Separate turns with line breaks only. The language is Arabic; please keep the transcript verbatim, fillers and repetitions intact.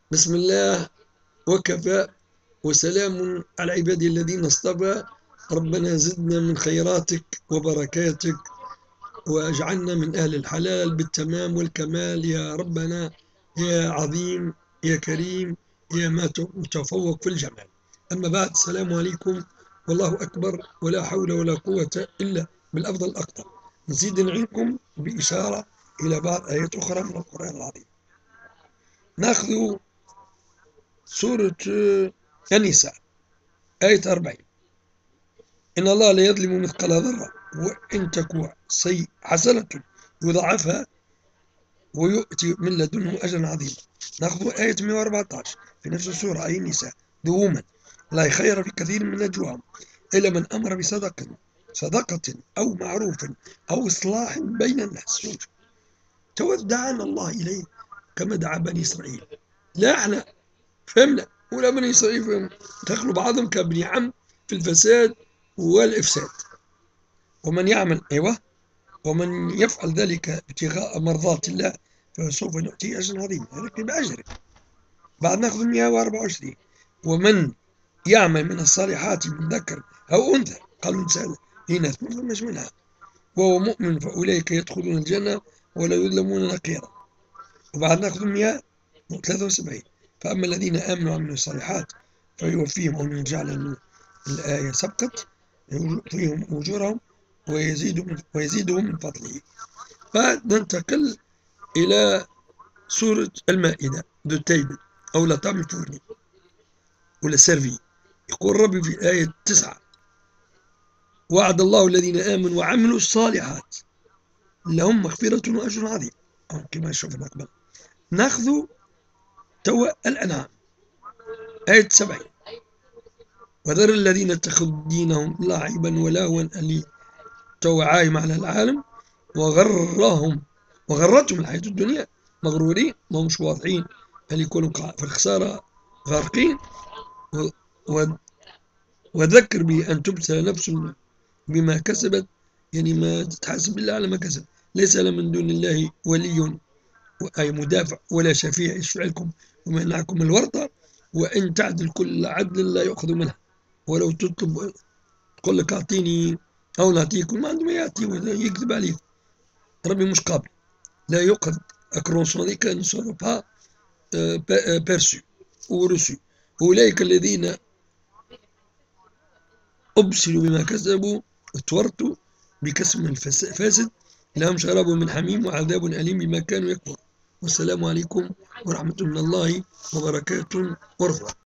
بسم الله وكفى وسلام على عبادي الذين اصطفى. ربنا زدنا من خيراتك وبركاتك واجعلنا من أهل الحلال بالتمام والكمال يا ربنا، يا عظيم يا كريم يا ما تفوق في الجمال. أما بعد، السلام عليكم والله أكبر ولا حول ولا قوة إلا بالأفضل الأقدر. نزيد نعينكم بإشارة إلى بعض آيات أخرى من القرآن العظيم. ناخذ سورة النساء آية أربعين: إن الله لا يظلم مثقال ذرة وإن تكو حسنة يضاعفها ويؤتي من لدنه أجرا عظيما. ناخذ آية مئة وأربعة عشر في نفس السورة أي النساء: ذو لا خير في كثير من نجواهم إلا من أمر بصدقة صدقة أو معروف أو إصلاح بين الناس. تو دعانا الله إليه كما دعا بني إسرائيل. لا احنا فهمنا ولا بني إسرائيل فهمنا، دخلوا بعضهم كابن عم في الفساد والإفساد. ومن يعمل أيوه ومن يفعل ذلك ابتغاء مرضات الله فسوف نؤتيه أجرا عظيما، ولكن بأجره. بعد ناخذ مئة وأربعة وعشرين: ومن يعمل من الصالحات من ذكر أو أنثى، قالوا إنسان إناث مش منها، وهو مؤمن فأولئك يدخلون الجنة ولا يظلمون نقيرا. وبعد ناخذ مئة وثلاثة وسبعين: فأما الذين آمنوا وعملوا الصالحات فيوفيهم، أو نجعل الآية سبقت، يوفيهم أجورهم ويزيدهم ويزيدهم من فضله. فننتقل إلى سورة المائدة ذو التيبل أو لا طعم الفورني ولا سيرفي. يقول ربي في آية تسعة: وعد الله الذين آمنوا وعملوا الصالحات لهم مغفرة وأجر عظيم، أو كما شوفنا قبل. ناخذ توا الأنعام آية سبعين: وذر الذين اتخذوا دينهم لعبا ولهوا اللي توا عايم على العالم وغرهم وغرتهم الحياة الدنيا، مغرورين ما مش واضحين، اللي يكونوا في الخسارة غارقين. و... و... وذكر به أن تبتلى نفس بما كسبت، يعني ما تتحاسب إلا على ما كسب. ليس له من دون الله ولي أي مدافع ولا شفيع يشفع لكم ويمنعكم الورطة، وإن تعدل كل عدل لا يؤخذ منها، ولو تطلب تقول لك أعطيني أو نعطيكم ما عنده ما يعطي يكذب عليك. ربي مش قابل، لا يؤخذ أكرونسونيك ne sera pas perçu ou reçu. أولئك الذين أبسلوا بما كسبوا اتورطوا بكسب الفاسد لهم شراب من حميم وعذاب أليم بما كانوا يكفرون. والسلام عليكم ورحمة الله وبركاته ورضوانه.